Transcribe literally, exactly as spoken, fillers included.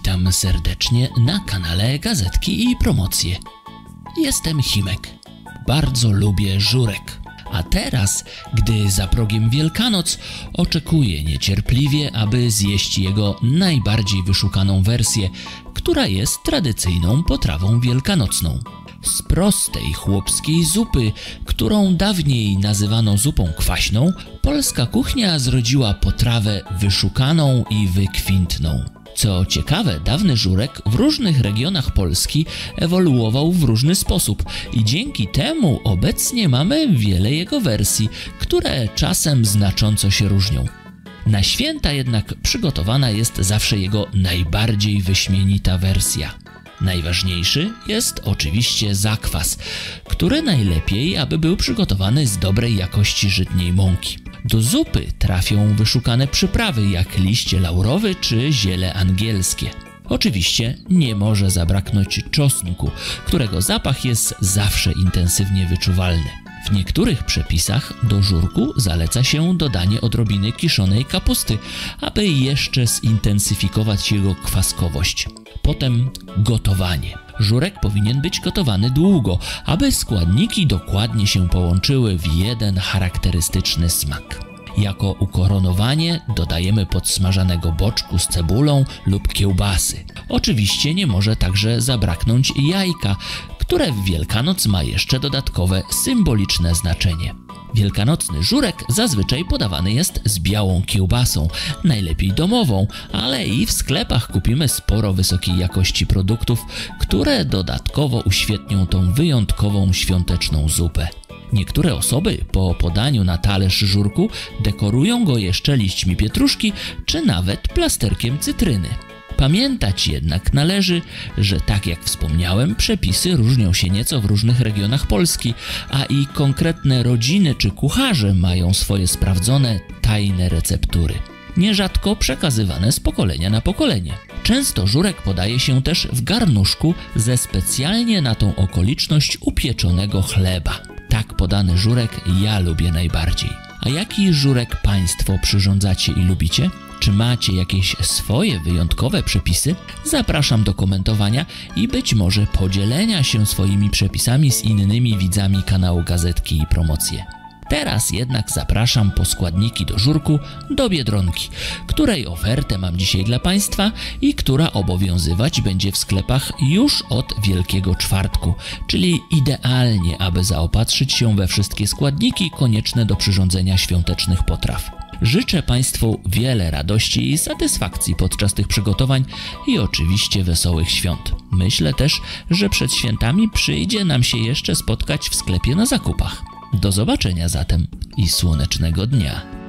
Witam serdecznie na kanale Gazetki i Promocje. Jestem Himek. Bardzo lubię żurek. A teraz, gdy za progiem Wielkanoc, oczekuję niecierpliwie, aby zjeść jego najbardziej wyszukaną wersję, która jest tradycyjną potrawą wielkanocną. Z prostej chłopskiej zupy, którą dawniej nazywano zupą kwaśną, polska kuchnia zrodziła potrawę wyszukaną i wykwintną. Co ciekawe, dawny żurek w różnych regionach Polski ewoluował w różny sposób i dzięki temu obecnie mamy wiele jego wersji, które czasem znacząco się różnią. Na święta jednak przygotowana jest zawsze jego najbardziej wyśmienita wersja. Najważniejszy jest oczywiście zakwas, który najlepiej, aby był przygotowany z dobrej jakości żytniej mąki. Do zupy trafią wyszukane przyprawy jak liście laurowy czy ziele angielskie. Oczywiście nie może zabraknąć czosnku, którego zapach jest zawsze intensywnie wyczuwalny. W niektórych przepisach do żurku zaleca się dodanie odrobiny kiszonej kapusty, aby jeszcze zintensyfikować jego kwaskowość. Potem gotowanie. Żurek powinien być gotowany długo, aby składniki dokładnie się połączyły w jeden charakterystyczny smak. Jako ukoronowanie dodajemy podsmażanego boczku z cebulą lub kiełbasy. Oczywiście nie może także zabraknąć jajka, które w Wielkanoc ma jeszcze dodatkowe symboliczne znaczenie. Wielkanocny żurek zazwyczaj podawany jest z białą kiełbasą, najlepiej domową, ale i w sklepach kupimy sporo wysokiej jakości produktów, które dodatkowo uświetnią tą wyjątkową świąteczną zupę. Niektóre osoby po podaniu na talerz żurku dekorują go jeszcze liśćmi pietruszki czy nawet plasterkiem cytryny. Pamiętać jednak należy, że tak jak wspomniałem, przepisy różnią się nieco w różnych regionach Polski, a i konkretne rodziny czy kucharze mają swoje sprawdzone, tajne receptury, nierzadko przekazywane z pokolenia na pokolenie. Często żurek podaje się też w garnuszku ze specjalnie na tą okoliczność upieczonego chleba. Tak podany żurek ja lubię najbardziej. A jaki żurek Państwo przyrządzacie i lubicie? Czy macie jakieś swoje wyjątkowe przepisy? Zapraszam do komentowania i być może podzielenia się swoimi przepisami z innymi widzami kanału Gazetki i Promocje. Teraz jednak zapraszam po składniki do żurku do Biedronki, której ofertę mam dzisiaj dla Państwa i która obowiązywać będzie w sklepach już od Wielkiego Czwartku, czyli idealnie, aby zaopatrzyć się we wszystkie składniki konieczne do przyrządzenia świątecznych potraw. Życzę Państwu wiele radości i satysfakcji podczas tych przygotowań i oczywiście wesołych świąt. Myślę też, że przed świętami przyjdzie nam się jeszcze spotkać w sklepie na zakupach. Do zobaczenia zatem i słonecznego dnia.